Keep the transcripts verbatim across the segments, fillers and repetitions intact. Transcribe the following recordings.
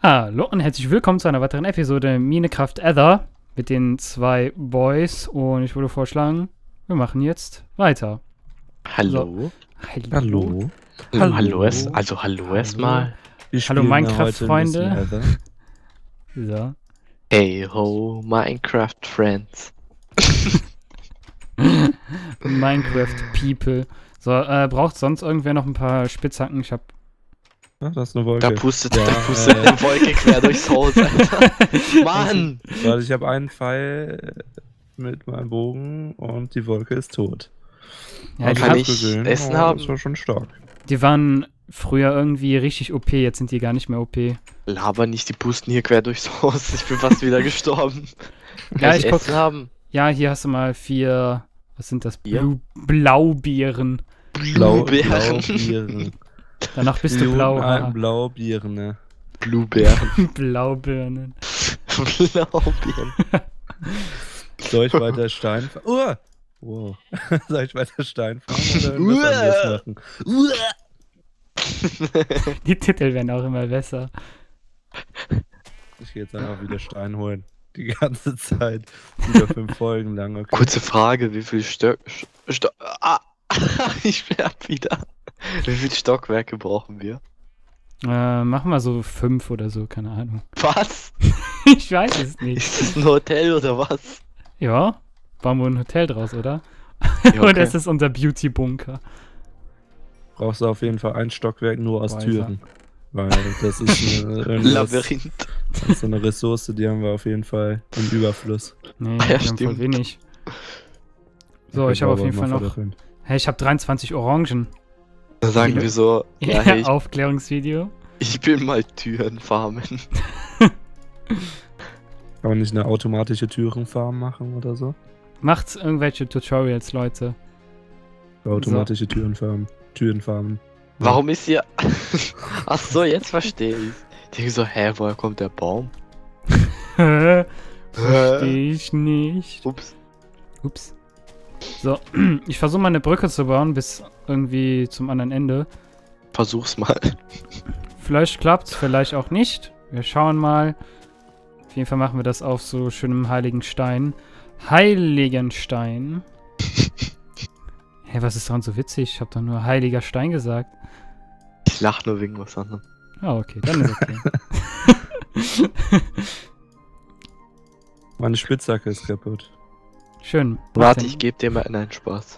Hallo und herzlich willkommen zu einer weiteren Episode Minecraft Ether mit den zwei Boys und ich würde vorschlagen, wir machen jetzt weiter. Hallo. So. Hallo. Hallo. Hallo. Hallo, es, also hallo, Hallo. erstmal. Wir Hallo spielen Minecraft-Freunde. heute ein bisschen So. Hey ho, Minecraft Friends. Minecraft People. So, äh, braucht sonst irgendwer noch ein paar Spitzhacken? Ich hab. Ether. Ah, das ist eine Wolke. Da pustet, Ja, da pustet äh. eine Wolke quer durchs Haus, Alter. Mann! Warte, ich habe einen Pfeil mit meinem Bogen und die Wolke ist tot. Ja, Aber die, kann hab, ich gesehen, Essen oh, haben? Das war schon stark. die waren früher irgendwie richtig O P, jetzt sind die gar nicht mehr O P. Laber nicht, die pusten hier quer durchs Haus. Ich bin fast wieder gestorben. Kann Ja, ich ich guck. Essen haben? Ja, hier hast du mal vier. Was sind das? Bier? Blu Blaubeeren. Blau, Bluebeeren. Blaubeeren. Danach bist du blau. haha. Blaubeeren, ne? Bluebeeren. Blaubirnen. Blaubeeren. Soll ich weiter Stein fahren? Uh! Wow. Soll ich weiter Stein fahren oder irgendwas anderes machen? Die Titel werden auch immer besser. Ich gehe jetzt einfach wieder Stein holen. Die ganze Zeit. Wieder fünf Folgen lang, okay. Kurze Frage, wie viel Stock... Sto ah, ich sterb wieder. Wie viele Stockwerke brauchen wir? Äh, machen wir so fünf oder so, keine Ahnung. Was? Ich weiß es nicht. Ist das ein Hotel oder was? Ja, bauen wir ein Hotel draus, oder? Ja, Oder okay. ist es unser Beauty-Bunker? Brauchst du auf jeden Fall ein Stockwerk nur aus Weiser. Türen. Weil das ist eine, irgendwas- Labyrinth. das ist so eine Ressource, die haben wir auf jeden Fall im Überfluss. Nee, Ja, wir haben voll stimmt. wenig. So, Okay, ich habe auf aber jeden Fall mal noch... verdopkeln. Hey, ich habe dreiundzwanzig Orangen. Dann sagen Viele- wir so, ja, Ja, hey, ich, Aufklärungsvideo. ich will mal Türen farmen. Kann man nicht eine automatische Türenfarm machen oder so? Macht irgendwelche Tutorials, Leute. Automatische Türenfarmen. Türenfarmen. Warum ist hier... Ach so, jetzt verstehe ich. Ich denke so, hä, woher kommt der Baum? Verstehe ich nicht. Ups. Ups. So, ich versuche mal eine Brücke zu bauen bis irgendwie zum anderen Ende. Versuch's mal. Vielleicht klappt's, vielleicht auch nicht. Wir schauen mal. Auf jeden Fall machen wir das auf so schönem heiligen Stein. Heiligen Stein. Hä, was ist daran so witzig? Ich habe doch nur heiliger Stein gesagt. Ich lach nur wegen was anderem. Ah, okay, dann ist okay. Meine Spitzhacke ist kaputt. Schön. Warte, Martin. ich gebe dir mal einen Spaß.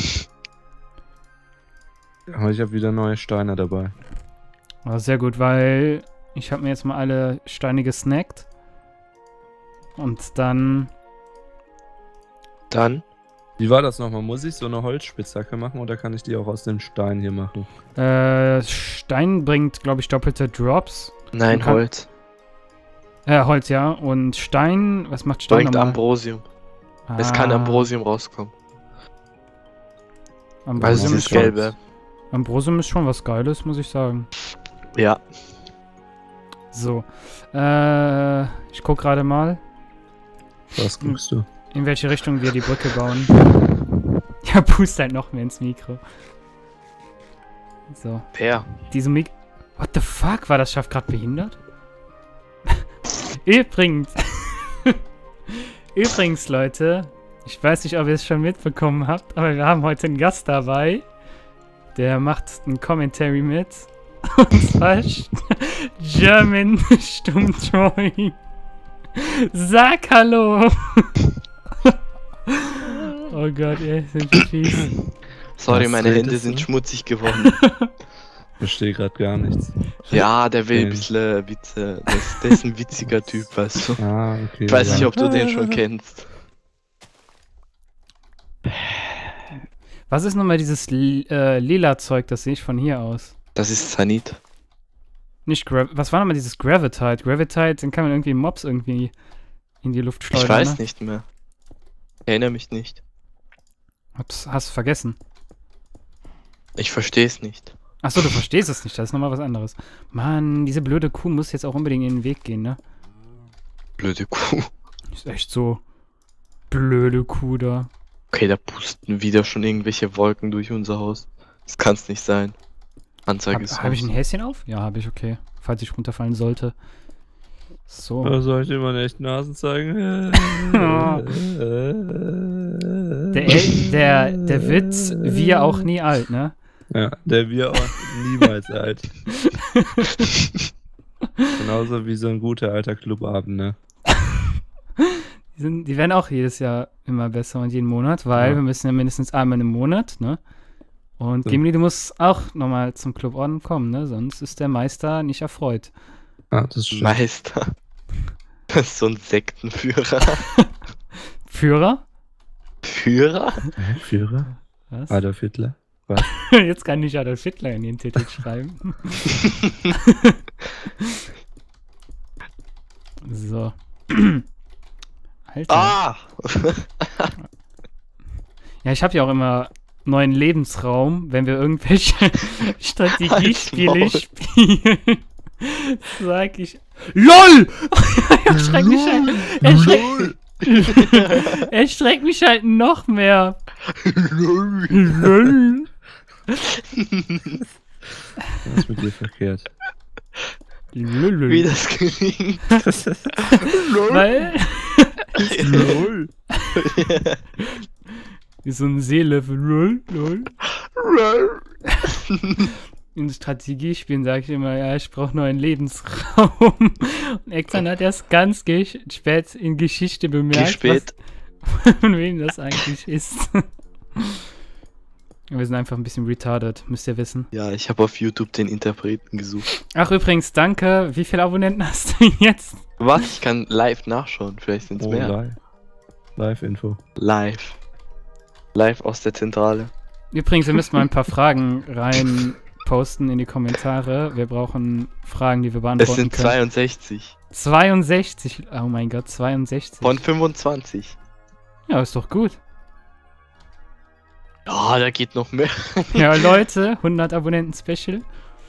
Aber ich habe wieder neue Steine dabei. Ah, sehr gut, weil ich habe mir jetzt mal alle Steine gesnackt. Und dann... Dann, Wie war das nochmal? Muss ich so eine Holzspitzhacke machen oder kann ich die auch aus dem Stein hier machen? Äh, Stein bringt, glaube ich, doppelte Drops. nein, Man kann- Holz. Äh, Holz, ja. Und Stein, was macht Stein Bringt nochmal? Ambrosium. Es kann Ah, Ambrosium rauskommen. Also Weil es Ambrosium das ist ist schon, gelbe. Ambrosium ist schon was Geiles, muss ich sagen. Ja. So. Äh, ich guck gerade mal, Was guckst du? in welche Richtung wir die Brücke bauen. Ja, pust halt noch mehr ins Mikro. So. Per. Diese Mik... What the fuck? War das Schaf gerade behindert? Übrigens. Übrigens, Leute. Ich weiß nicht, ob ihr es schon mitbekommen habt, aber wir haben heute einen Gast dabei. Der macht ein Commentary mit. Und zwar German Stummdrawing. Sag Hallo! Oh Gott, ey, sind wir fies. Sorry, Was meine Hände redest sind du? schmutzig geworden. Ich verstehe gerade gar nichts. Ja, der will ein Okay. bisschen Witze. Das, der ist ein witziger Typ, weißt du. Ah, okay. Ich weiß ja. nicht, ob du den schon kennst. Was ist nochmal dieses li- äh, lila Zeug, das sehe ich von hier aus? Das ist Zanit. Nicht Gra Was war nochmal dieses Gravitite? Gravitite, den kann man irgendwie Mobs irgendwie in die Luft schleudern, Ich weiß ne? nicht mehr. Ich erinnere mich nicht. Hab's, hast du vergessen. Ich verstehe es nicht. Achso, du verstehst es nicht, das ist nochmal was anderes. Mann, diese blöde Kuh muss jetzt auch unbedingt in den Weg gehen, ne? Blöde Kuh. Ist echt so blöde Kuh da. Okay, da pusten wieder schon irgendwelche Wolken durch unser Haus. Das kann's nicht sein. Anzeige Habe ist hab ich aus. ein Häschen auf? Ja, habe ich, okay. Falls ich runterfallen sollte. So. Oh, soll ich dir mal echt Nasen zeigen? Der, El- der, der Witz, wir auch nie alt, ne? Ja, der wir auch niemals alt. Genauso wie so ein guter alter Clubabend, ne? Die, sind, die werden auch jedes Jahr immer besser und jeden Monat, weil Ja. wir müssen ja mindestens einmal im Monat, ne? Und So. Gimli, du musst auch nochmal zum Cluborden kommen, ne? Sonst ist der Meister nicht erfreut. Ah, das stimmt. Meister. Das ist so ein Sektenführer. Führer? Führer? Hä? Führer? Was? Adolf Hitler? Jetzt kann ich Adolf Hitler in den Titel schreiben. So. Alter. Ah! Ja, ich habe ja auch immer neuen Lebensraum, wenn wir irgendwelche Strategiespiele Maul. spielen. Sag ich. LOL! er schreckt mich halt. Er schreckt, er schreckt mich halt noch mehr. LOL! Was ist mit dir verkehrt? LOL. Wie das klingt. Weil. LOL. Wie so ein Seelevel. LOL, LOL. In Strategiespielen sage ich immer, ja, ich brauche neuen Lebensraum. Und Exxon hat erst ganz gesch spät in Geschichte bemerkt, spät. was, von wem das eigentlich ist. Wir sind einfach ein bisschen retarded, müsst ihr wissen. Ja, ich habe auf YouTube den Interpreten gesucht. Ach, übrigens, danke. Wie viele Abonnenten hast du jetzt? Warte, ich kann live nachschauen. Vielleicht sind es Oh, mehr. live. Live-Info. Live. Live aus der Zentrale. Übrigens, wir müssen mal ein paar Fragen rein posten in die Kommentare. Wir brauchen Fragen, die wir Es beantworten sind können. zweiundsechzig. zweiundsechzig. Oh mein Gott, zweiundsechzig. Von fünfundzwanzig. Ja, ist doch gut. Ja, da geht noch mehr. Ja, Leute, hundert Abonnenten-Special.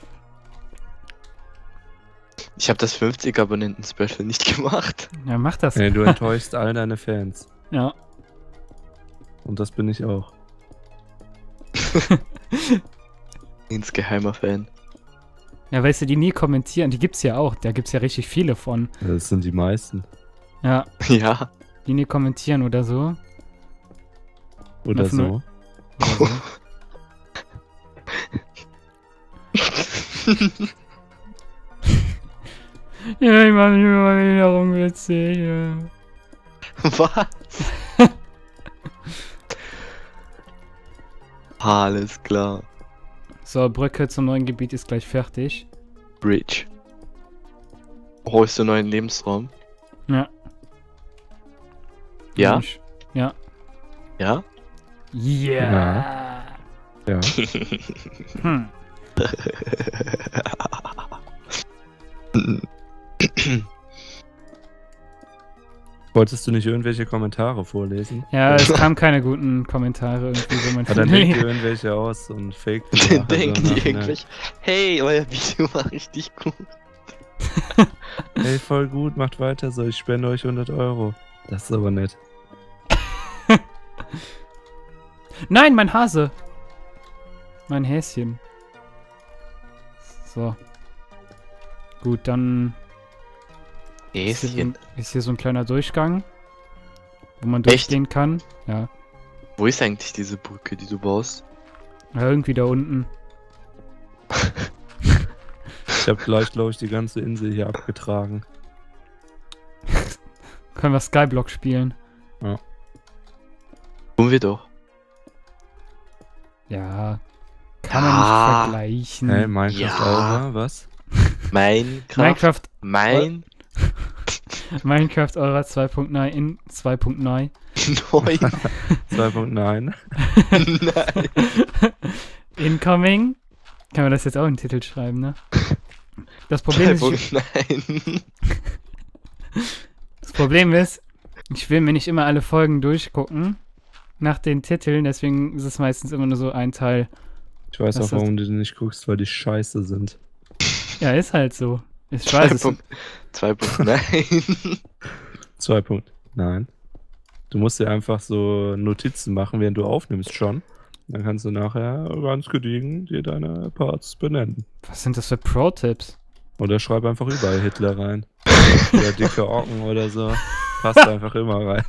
Ich habe das fünfzig Abonnenten-Special nicht gemacht. Ja, mach das. Hey, du enttäuschst all deine Fans. Ja. Und das bin ich auch. Insgeheimer Fan. Ja, weißt du, die nie kommentieren, die gibt's ja auch. Da gibt's ja richtig viele von. Das sind die meisten. Ja, Ja. die nie kommentieren oder so. Oder Auf so. null. Oder so. Ja, ich mach mich immer wieder rumwitzig. Ja. Was? Alles klar. So, Brücke zum neuen Gebiet ist gleich fertig. Bridge. Holst du neuen Lebensraum? Ja. Ja? Mensch. Ja. Ja? Yeah. Ja. Hm. Wolltest du nicht irgendwelche Kommentare vorlesen? Ja, es kamen keine guten Kommentare irgendwie, wo man Ja, dann denkt findet. ihr irgendwelche aus und fake. Dann denken die eigentlich, hey, euer Video war richtig gut. Hey, voll gut, macht weiter so, ich spende euch hundert Euro. Das ist aber nett. Nein, mein Hase. Mein Häschen. So. Gut, dann ist hier, so ein, ist hier so ein kleiner Durchgang, wo man Echt? durchgehen kann. Ja. Wo ist eigentlich diese Brücke, die du baust? Ja, irgendwie da unten. Ich habe gleich, glaube ich, die ganze Insel hier abgetragen. Können wir Skyblock spielen? Tun wir doch. Ja. Kann man Ah. nicht vergleichen. Hey, Minecraft Ja. Aura, was? Minecraft. Minecraft, Mein. Minecraft Aura zwei Punkt neun in zwei Punkt neun. Neun. zwei Punkt neun. Nein. Incoming. Kann man das jetzt auch in den Titel schreiben, ne? Das Problem ist, ich, Nein. das Problem ist, ich will mir nicht immer alle Folgen durchgucken nach den Titeln, deswegen ist es meistens immer nur so ein Teil. Ich weiß Was auch, warum du die nicht guckst, weil die scheiße sind. Ja, ist halt so. Ich weiß es. zwei Punkt nein. zwei Punkt nein. Du musst dir einfach so Notizen machen, während du aufnimmst schon. Dann kannst du nachher ganz gediegen dir deine Parts benennen. Was sind das für Pro-Tipps? Oder schreib einfach überall Hitler rein. Oder dicke Ocken oder so. Passt einfach immer rein.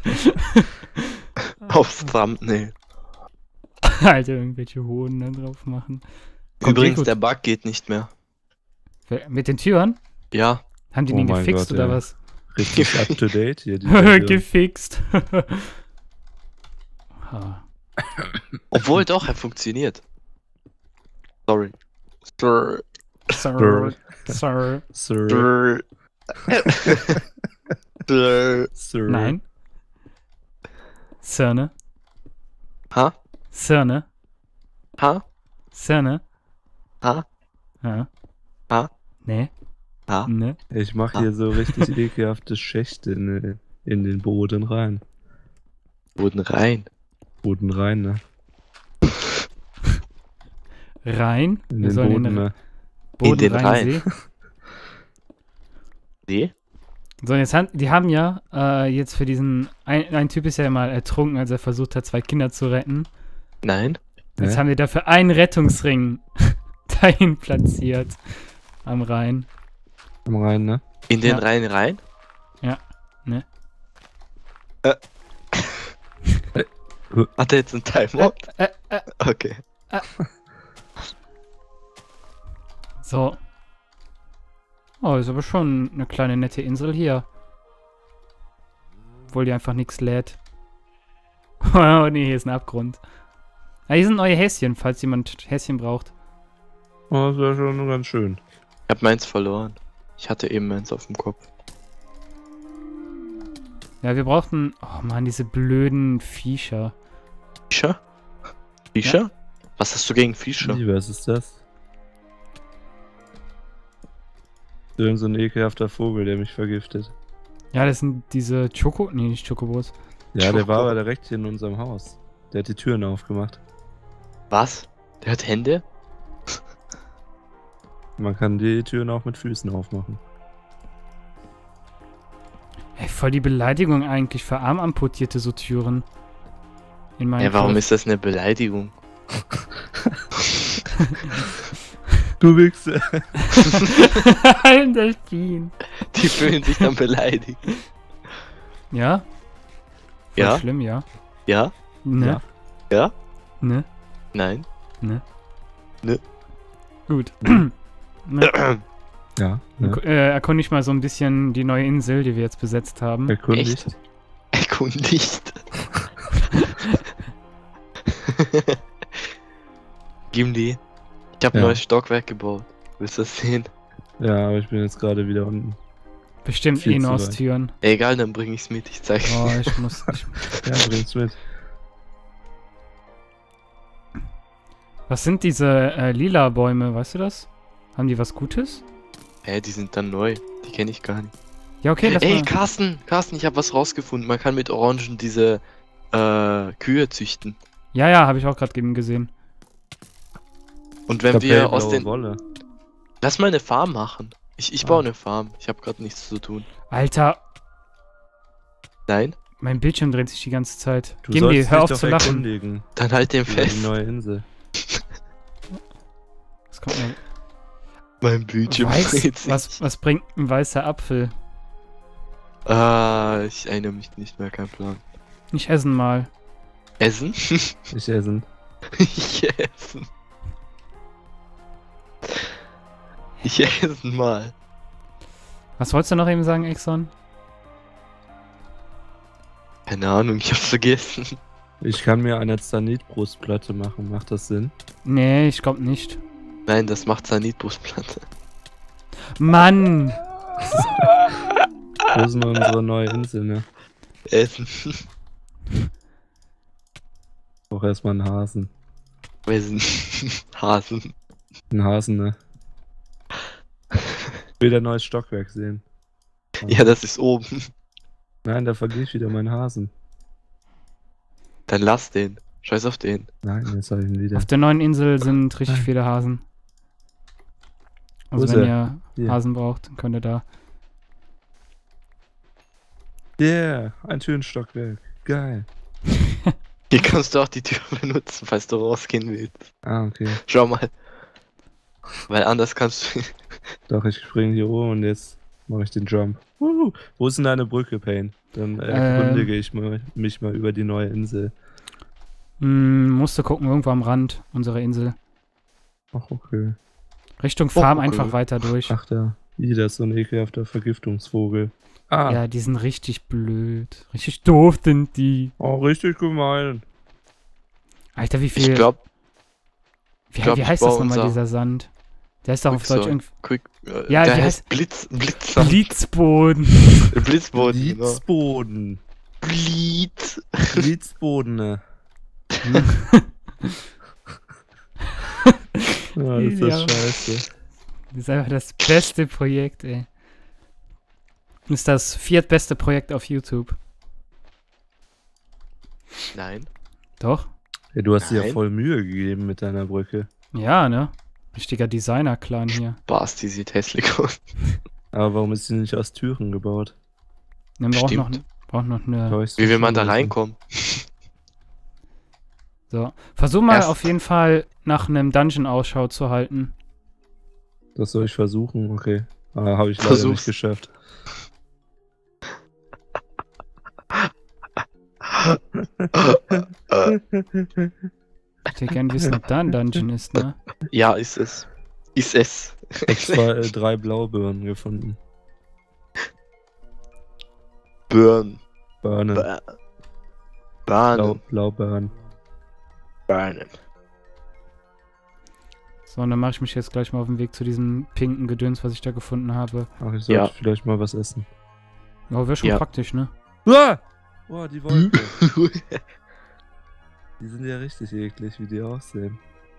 Aufs Thumbnail. Alter, irgendwelche Hoden da drauf machen. Kommt eh Übrigens, gut. der Bug geht nicht mehr. Wer- Mit den Türen? Ja. Haben die Oh den mein gefixt Gott, oder ja. was? Richtig up to date hier. Die Version. Gefixt. Ha. Obwohl doch, er funktioniert. Sorry. Sir. Sir. Sir. Sir. Sir. Sir. Sir. Nein. Sirne. Ha? Sirne. Ha? Sirne. Ha? Ja. Ha? Nee. Ha? Ne. Ich mache hier so richtig ekelhafte Schächte in, in den Boden rein. Wurden rein. Boden rein, ne? Rein. In Wir den sollen Boden, den ne? Boden In den rein Rhein. sehen. Nee? So, jetzt haben, die haben ja äh, jetzt für diesen, ein, ein Typ ist ja mal ertrunken, als er versucht hat, zwei Kinder zu retten. Nein? Jetzt Hä? haben die dafür einen Rettungsring dahin platziert. Am Rhein. Am Rhein, ne? In den Ja. Rhein rein? Ja. Ne. Äh. Hat er jetzt einen Timeout? Äh, äh, Okay. so. Oh, ist aber schon eine kleine nette Insel hier. Obwohl die einfach nichts lädt. Oh nee, hier ist ein Abgrund. Ah, hier sind neue Häschen, falls jemand Häschen braucht. Oh, das wäre schon ganz schön. Ich hab meins verloren. Ich hatte eben meins auf dem Kopf. Ja, wir brauchten... Oh Mann, diese blöden Viecher. Fischer? Fischer? Was hast du gegen Fischer? Wie, was ist das? Irgend so ein ekelhafter Vogel, der mich vergiftet. Ja, das sind diese Choco... Nee, nicht Chocobos. Ja, der war Schoko. aber direkt hier in unserem Haus. Der hat die Türen aufgemacht. Was? Der hat Hände? Man kann die Türen auch mit Füßen aufmachen. Ey, voll die Beleidigung eigentlich für Armamputierte, so Türen. In meinem Ja, warum ist das eine Beleidigung? Du Wichse! ein Delfin. Die fühlen sich dann beleidigt. Ja? Voll Ja? schlimm, ja. Ja? Ne? Ja. Ja? Ne? Nein? Ne? Ne. Gut. ne? Ja, ne? Äh, erkundig mal so ein bisschen die neue Insel, die wir jetzt besetzt haben. Erkundigt. Erkundigt. Gimli, ich habe ein Ja. neues Stockwerk gebaut. Willst du das sehen? Ja, aber ich bin jetzt gerade wieder unten. Bestimmt Viel eh nur zu aus weit. Türen. Egal, dann bring ich's mit. Ich zeig Oh, ich muss... Ich, Ja, bring's mit. was sind diese äh, lila Bäume, weißt du das? Haben die was Gutes? Hä, die sind dann neu. Die kenne ich gar nicht. Ja, okay, lass Ey, mal... Carsten, Carsten, ich habe was rausgefunden. Man kann mit Orangen diese äh, Kühe züchten. Ja, ja, habe ich auch gerade eben gesehen. Und wenn Ich hab wir hellblaue aus den... Wolle. Lass mal eine Farm machen. Ich, ich Ah. baue eine Farm. Ich habe gerade nichts zu tun. Alter, Nein? mein Bildschirm dreht sich die ganze Zeit. Du Gimli, sollst hör dich auf doch zu lachen. erkundigen Dann halt den über die fest. neue Insel. Was kommt mir... Mein Bildschirm Weiß, dreht sich. was, was bringt ein weißer Apfel? Ah, ich erinnere mich nicht mehr, kein Plan. Ich essen mal. Essen? Ich essen. ich essen. Ich essen mal. Was wolltest du noch eben sagen, Exxon? Keine Ahnung, ich hab's vergessen. Ich kann mir eine Zanit-Brustplatte machen. Macht das Sinn? Nee, ich glaub nicht. Nein, das macht Sanitbrustplatte. Mann! Wo ist denn unsere neue Insel, ne? Essen. Auch erstmal einen Hasen. Essen. Hasen. Einen Hasen, ne? Ich will ein neues Stockwerk sehen. Ja, das ist oben. Nein, da verliere ich wieder meinen Hasen. Dann lass den. Scheiß auf den. Nein, jetzt habe ich ihn wieder. Auf der neuen Insel sind richtig Nein. viele Hasen. Wo Also ist wenn er? ihr Hier. Hasen braucht, dann könnt ihr da. Yeah, ein schönes Stockwerk. Geil. Hier kannst du auch die Tür benutzen, falls du rausgehen willst. Ah, okay. Schau mal. Weil anders kannst du... Doch, ich springe hier oben und jetzt mache ich den Jump. Uh, wo ist denn deine Brücke, Payne? Dann erkundige ich mal, mich mal über die neue Insel. Hm, musst du gucken, irgendwo am Rand unserer Insel. Ach, okay. Richtung Farm okay. einfach weiter durch. Ach da. Ih, das ist so ein ekelhafter Vergiftungsvogel. Ah. Ja, die sind richtig blöd. Richtig doof sind die. Oh, richtig gemein. Alter, wie viel... Ich glaube, wie, glaub, wie ich heißt das baue nochmal, unser- dieser Sand? Der ist doch auf Deutsch Quicksand. irgendwie... Quick, äh, Ja, der wie heißt Blitz, Blitz, Blitzboden. Blitzboden. Genau. Blitzboden. Blitz. Blitzboden. ne. Ja, das ist Ja. scheiße. Das ist einfach das beste Projekt, ey. Das ist das viertbeste Projekt auf YouTube. Nein. Doch? Ja, du hast dir ja Nein. voll Mühe gegeben mit deiner Brücke. Ja, ne? Richtiger Designer-Clan hier. Bas, die sieht hässlich aus. Aber warum ist sie nicht aus Türen gebaut? Wir brauchen noch, Stimmt. braucht noch eine... Brauch ich so Wie will man da schon wissen. reinkommen? So. Versuch mal Erst- auf jeden Fall nach einem Dungeon Ausschau zu halten. Das soll ich versuchen, okay. Ah, habe ich leider Versuch's. nicht geschafft. äh, Ich hätte gern wissen, ob da ein Dungeon ist, ne? ja, ist es. Ist es. Ich habe zwei, äh, drei Blaubeeren gefunden. Burn. Bahnen. Bur- Blau, Bahnen. Blaubeeren. Bahnen. So, und dann mache ich mich jetzt gleich mal auf den Weg zu diesem pinken Gedöns, was ich da gefunden habe. Ach, ich sollte Ja. vielleicht mal was essen. Ja, wäre schon Ja. praktisch, ne? Ah! Oh, die Wolke. Die sind ja richtig eklig, wie die aussehen.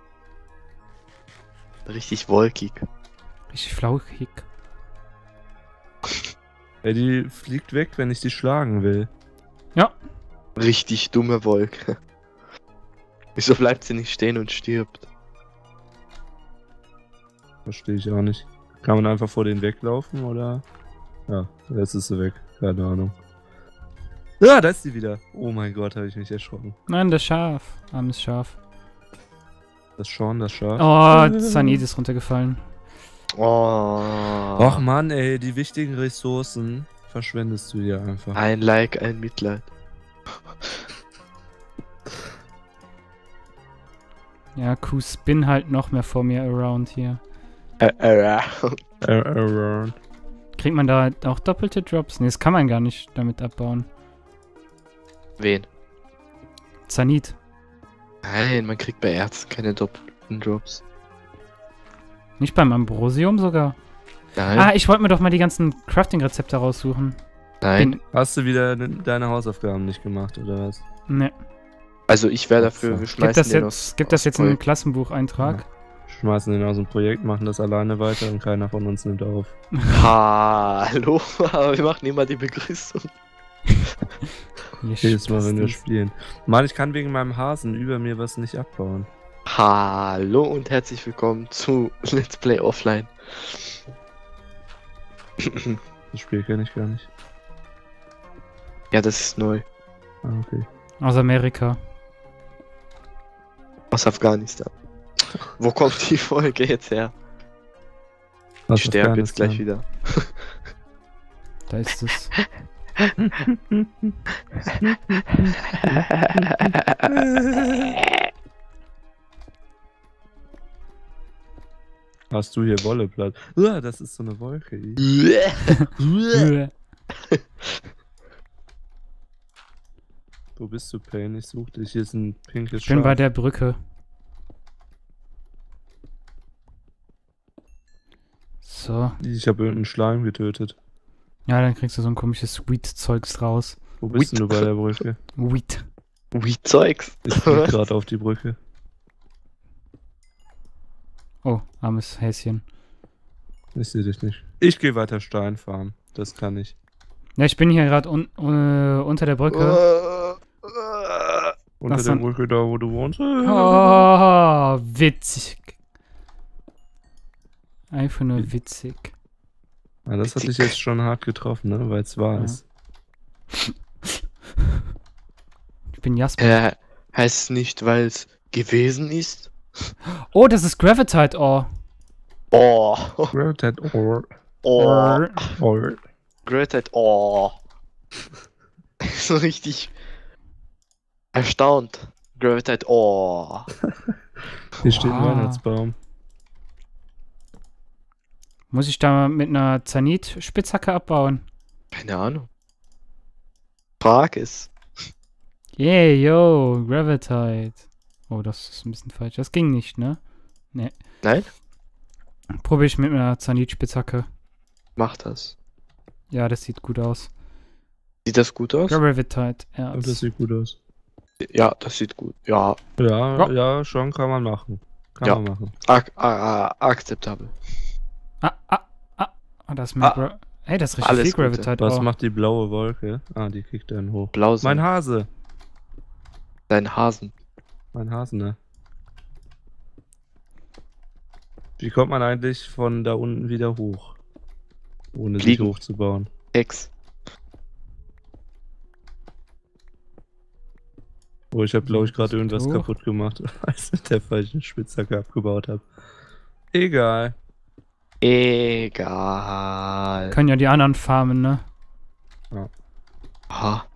Richtig wolkig. Richtig flauchig. Ja, die fliegt weg, wenn ich die schlagen will. Richtig dumme Wolke. Wieso bleibt sie nicht stehen und stirbt? Verstehe ich auch nicht. Kann man einfach vor denen weglaufen, oder? Ja, jetzt ist sie weg. Keine Ahnung. Ja, da ist sie wieder. Oh mein Gott, habe ich mich erschrocken. Nein, das Schaf. Armes Schaf. Das Sean, das Schaf. Oh, Zanid ist runtergefallen. Oh. Och Mann, ey, die wichtigen Ressourcen verschwendest du dir einfach. Ein Like, ein Mitleid. Ja, Q-Spin halt noch mehr vor mir around hier. Äh, äh, Äh, äh, Kriegt man da auch doppelte Drops? Ne, das kann man gar nicht damit abbauen. Wen? Zanid. Nein, man kriegt bei Ärzten keine doppelten Drops. Nicht beim Ambrosium sogar. Nein, Ah, ich wollte mir doch mal die ganzen Crafting-Rezepte raussuchen. nein. Den, Hast du wieder de- deine Hausaufgaben nicht gemacht, oder was? ne. Also ich wäre dafür, wir Gibt schmeißen das den jetzt, aus, gibt das aus jetzt in einem Projekt. Klassenbucheintrag? Schmeißen den aus dem Projekt, machen das alleine weiter und keiner von uns nimmt auf. Hallo, aber wir machen immer die Begrüßung. Ihr Jedes Mal, wenn wir Spastis. spielen. Mann, ich kann wegen meinem Hasen über mir was nicht abbauen. Hallo und herzlich willkommen zu Let's Play Offline. Das Spiel kenne ich gar nicht. Ja, das ist neu. Ah, okay. Aus Amerika. Aus Afghanistan. Wo kommt die Folge jetzt her? Ich Aus sterbe jetzt Afghanistan. gleich wieder. Da ist es. Hast du hier Wolleplatz? Uah, das ist so eine Wolke. Äh, Wo bist du, Payne? Ich such dich. Hier ist ein pinkes Ich bin Schaf. bei der Brücke. So. Ich habe irgendeinen Schleim getötet. Ja, dann kriegst du so ein komisches Sweet-Zeugs raus. Wo bist denn du bei der Brücke? Wheat. Wie Zeugs. Ich flieg gerade auf die Brücke. Oh, armes Häschen. Ich sehe dich nicht. Ich gehe weiter Stein farmen. Das kann ich. Ja, ich bin hier gerade un äh, unter der Brücke. Unter Ach so. der Brücke da, wo du wohnst. Oh, witzig. Einfach nur witzig. Ja, das hat dich Witzig. jetzt schon hart getroffen, ne? Weil es wahr Ja. ist. Ich bin Jasper. Äh, heißt es nicht, weil es gewesen ist? Oh, das ist Gravitite Ore. Oh. Gravitate Ore. Oh. Ore. Ore. Gravitite, oh. So richtig erstaunt. Gravitite, oh. Hier steht ein Oha. Weihnachtsbaum. Muss ich da mit einer Zanit-Spitzhacke abbauen? Keine Ahnung. Frag es. Yeah, yo, Gravitite. Oh, das ist ein bisschen falsch. Das ging nicht, ne? Ne. Nein? Probier ich mit einer Zanit-Spitzhacke. Mach das. Ja, das sieht gut aus. Sieht das gut aus? Gravitite, ja. Und das sieht gut aus. Ja, das sieht gut. Ja, Ja, Ja. ja, schon kann man machen. Kann Ja. man machen. ak ak akzeptabel. Ah, ah, ah. Ah, das ist mehr Ah. Gra Hey, das ist richtig Alles viel Gute. Gravitite. Was Oh. macht die blaue Wolke? Ah, die kriegt dann hoch. Blau Mein sein. Hase. Dein Hasen. Mein Hasen, ne? Wie kommt man eigentlich von da unten wieder hoch? Ohne sich Fliegen. hochzubauen. Hex. Oh, ich habe glaube ich gerade irgendwas Hoch. kaputt gemacht, als ich der falschen Spitzhacke abgebaut habe. Egal. Egal. Können ja die anderen farmen, ne? Aha.